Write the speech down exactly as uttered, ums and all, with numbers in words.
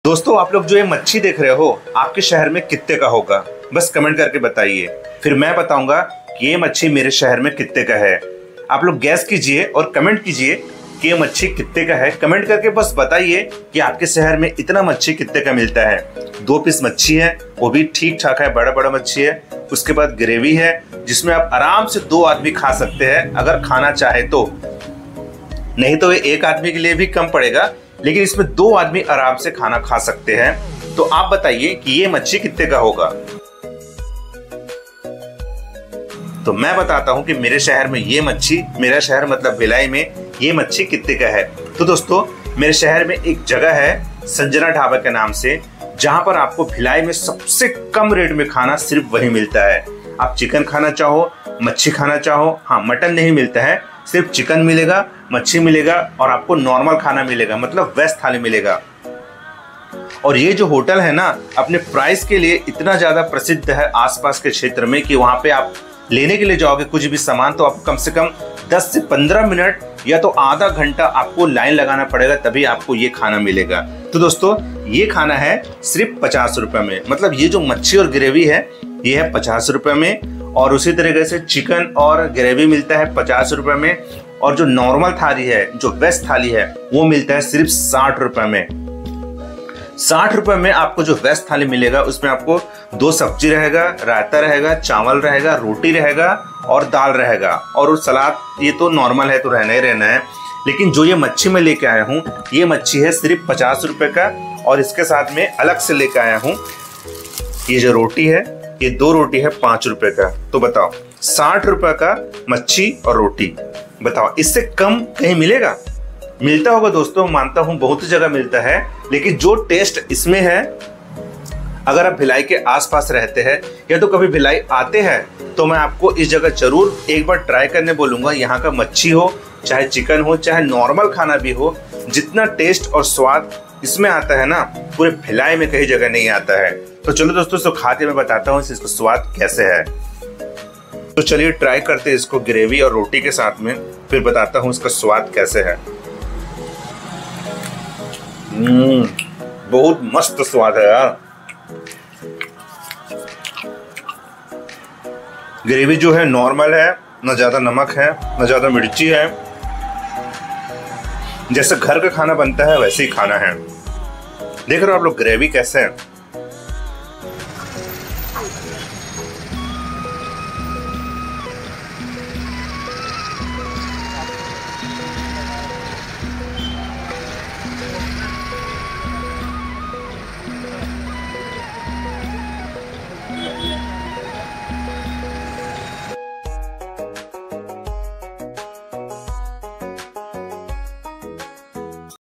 दोस्तों, आप लोग जो ये मच्छी देख रहे हो आपके शहर में कितने का होगा? बस कमेंट करके बताइए, फिर मैं बताऊंगा कि ये मच्छी मेरे शहर में कितने का है। आप लोग गैस कीजिए और कमेंट कीजिए कि ये मच्छी कितने का है। कमेंट करके बस बताइए कि आपके शहर में इतना मच्छी कितने का मिलता है। दो पीस मच्छी है, वो भी ठीक ठाक है, बड़ा बड़ा मच्छी है। उसके बाद ग्रेवी है जिसमें आप आराम से दो आदमी खा सकते हैं अगर खाना चाहे तो, नहीं तो ये एक आदमी के लिए भी कम पड़ेगा, लेकिन इसमें दो आदमी आराम से खाना खा सकते हैं। तो आप बताइए कि ये मच्छी कितने का होगा। तो मैं बताता हूं कि मेरे शहर में ये मच्छी, मेरा शहर मतलब भिलाई में, ये मच्छी कितने का है। तो दोस्तों, मेरे शहर में एक जगह है संजना ढाबा के नाम से, जहां पर आपको भिलाई में सबसे कम रेट में खाना सिर्फ वही मिलता है। आप चिकन खाना चाहो, मच्छी खाना चाहो, हाँ मटन नहीं मिलता है, सिर्फ चिकन मिलेगा, मच्छी मिलेगा और आपको नॉर्मल खाना मिलेगा, मतलब वेज थाली मिलेगा। और ये जो होटल है ना, अपने प्राइस के लिए इतना ज्यादा प्रसिद्ध है आसपास के क्षेत्र में कि वहां पे आप लेने के लिए जाओगे कुछ भी सामान तो आपको कम से कम दस से पंद्रह मिनट या तो आधा घंटा आपको लाइन लगाना पड़ेगा, तभी आपको ये खाना मिलेगा। तो दोस्तों, ये खाना है सिर्फ पचास रुपए में, मतलब ये जो मच्छी और ग्रेवी है ये है पचास रुपए में, और उसी तरीके से चिकन और ग्रेवी मिलता है पचास रुपए में, और जो नॉर्मल थाली है, जो वेज थाली है, वो मिलता है सिर्फ साठ रुपए में। साठ रुपए में आपको जो वेज थाली मिलेगा उसमें आपको दो सब्जी रहेगा, रायता रहेगा, चावल रहेगा, रोटी रहेगा और दाल रहेगा, और सलाद। ये तो नॉर्मल है तो रहना ही रहना है। लेकिन जो ये मच्छी मैं लेके आया हूँ, ये मच्छी है सिर्फ पचास रुपए का, और इसके साथ में अलग से लेके आया हूँ ये जो रोटी है, ये दो रोटी है पांच रुपए का। तो बताओ, साठ रुपए का मच्छी और रोटी, बताओ इससे कम कहीं मिलेगा? मिलता होगा दोस्तों, मानता हूं बहुत जगह मिलता है, लेकिन जो टेस्ट इसमें है, अगर आप भिलाई के आसपास रहते हैं या तो कभी भिलाई आते हैं, तो मैं आपको इस जगह जरूर एक बार ट्राई करने बोलूंगा। यहाँ का मच्छी हो, चाहे चिकन हो, चाहे नॉर्मल खाना भी हो, जितना टेस्ट और स्वाद इसमें आता है ना, पूरे भिलाई में कहीं जगह नहीं आता है। तो चलो दोस्तों, इसको खा के मैं बताता हूँ इसका स्वाद कैसे है। तो चलिए ट्राई करते हैं इसको ग्रेवी और रोटी के साथ में, फिर बताता हूँ इसका स्वाद कैसे है। हम्म, बहुत मस्त स्वाद है यार। ग्रेवी जो है नॉर्मल है, ना ज्यादा नमक है, ना ज्यादा मिर्ची है, जैसे घर का खाना बनता है वैसे ही खाना है। देख रहे हो आप लोग ग्रेवी कैसे है।